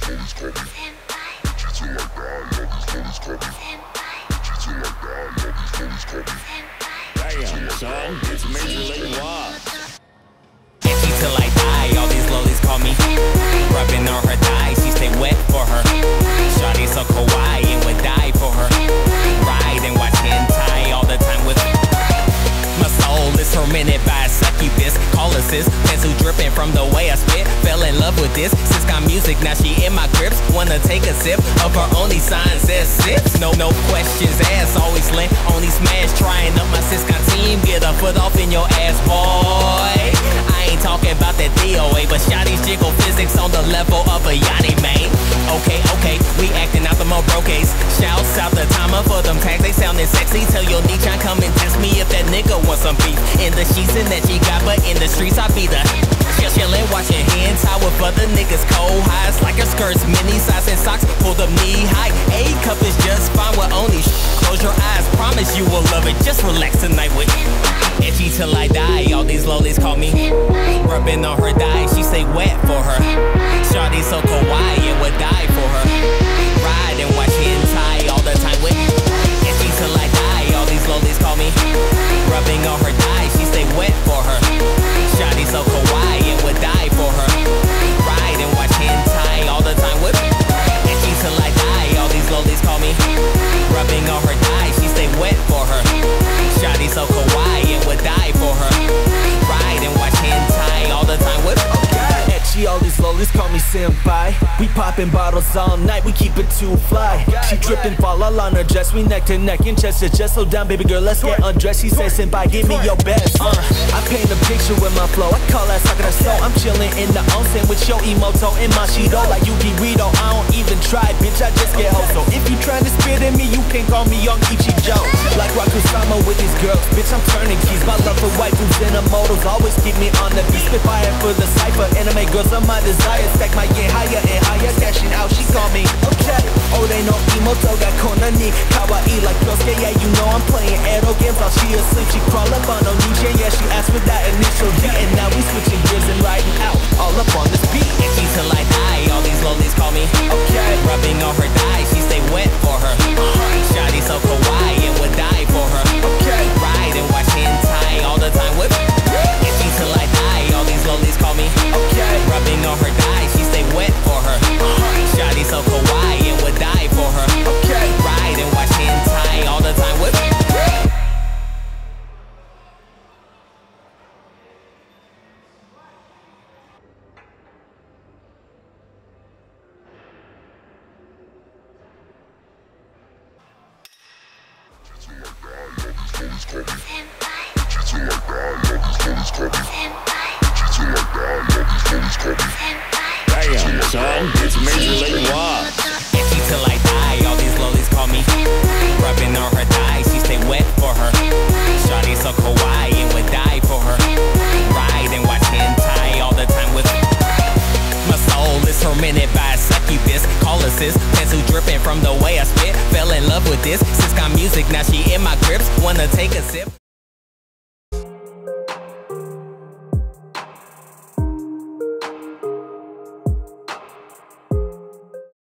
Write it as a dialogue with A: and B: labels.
A: Damn, son, it's Major League Rock.
B: Itchy till I die, all these lollies call me. Rubbing on her thighs, she stay wet for her. Shawty so kawaii and would die for her. Ride and watch hentai all the time with her. My soul is tormented by a succubus. Call her sis, pencil dripping from the way I spit. Fell in love with this, Siscon music, now she in my grips. Wanna take a sip of her only sign says sips. No questions asked, always lent, only smash. Trying up my Siscon team, get a foot off in your ass, boy. I ain't talking about that DOA, but shawty's jiggle physics on the level of a Yanni, man. Okay, we acting out the Moroques. Shouts out the timer for them tags, they sounding sexy. Tell your Nichan come and test me if that nigga wants some beef. In the sheets and that she got, but in the streets I be the chillin', watching hentai with other niggas. Cold highs like her skirts, mini size and socks, pulled up knee high. A-cup is just fine with only close your eyes, promise you will love it. Just relax tonight with itchy till I die. All these lollies call me. Rubbing on her thighs, she stay wet for her. Shawty so kawaii and would die for her. Ride and watch hentai all the time with itchy till I die. All these lollies call me. Rubbing on her thighs, she stay wet for her. Shawty so kawaii and would die for her. Ride and watch hentai all the time with itchy till I die. All these lollies call me. Rubbing on her thighs, she stay wet for her. Shawty so kawaii and would die for her. Ride and watch hentai all the time with
C: Etchy, all these lollies call me senpai. We poppin' bottles all night, we keep it too fly. She drippin', fall all on her dress, we neck to neck and chest to chest. Slow down, baby girl, let's get undressed. She says, senpai, give me your best. I paint a picture with my flow, I call that sakura so. I'm chillin' in the onsen with your emoto and Mashiro. Like Yuki Rito, I don't even try, bitch, I just get ho. So if you tryna spit in me, you can call me Young Ichijo. Like Rakusama with these girls, bitch, I'm turning keys. My love for waifus and immortals always keep me on the beat. Spit fire for the cypher, anime girls are my desire. Stack my yen higher and higher, cashing out, she call me. Okay, oh they know Emoto got kona ni kawaii like Yosuke. Yeah, you know I'm playing Edo games while she asleep. She crawl up on Onichen, yeah, she asked for that initial D. And now we switching gears and riding out, all up on this beat.
B: itchy till I die, all these lollies call me.
C: Okay,
B: Rubbing on her thighs, she stay wet for her. Shawty so kawaii and would die for her.
C: okay,
B: Ride and watch hentai all the time with itchy till I die, all these lollies call me.
C: okay,
B: Rubbing on her thighs, she stay wet for her. Shawty so kawaii and would die for her.
C: okay.
B: Ride and watch hentai all the time with
A: Damn, son, it's Major League Rock.
B: itchy till I die, all these lollies call me. Rubbing on her thighs, she stay wet for her. Shawty so kawaii and would die for her. Ride and watch hentai all the time with my soul is tormented by a succubus. Call her sis, pencil dripping from the way I spit. Fell in love with this, Siscon music, now she in my grips. Wanna take a sip.